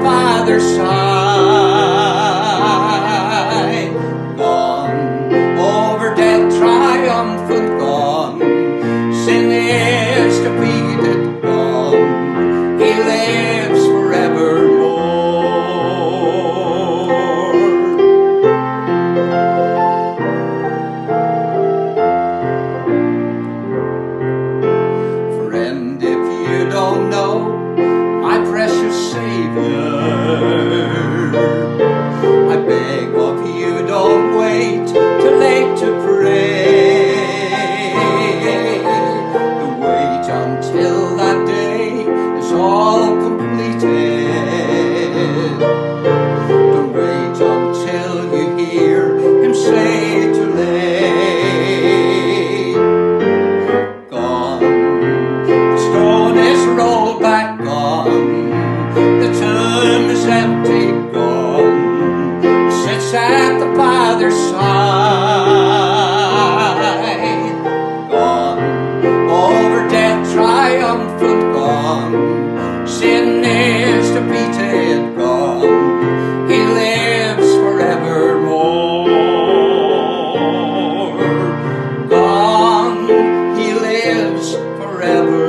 Father's side. Gone over death, triumphant, gone. Sin is defeated, gone. He lives forevermore. Friend, if you don't know my precious Savior, I beg of you, don't wait too late to pray. The wait until that day is all completed. The wait until you hear him say too late. Gone, the stone is rolled back, gone. The tomb is empty, gone. Sits at the Father's side. Gone over death, triumphant, gone. Sin is defeated, gone. He lives forevermore. Gone, he lives forever.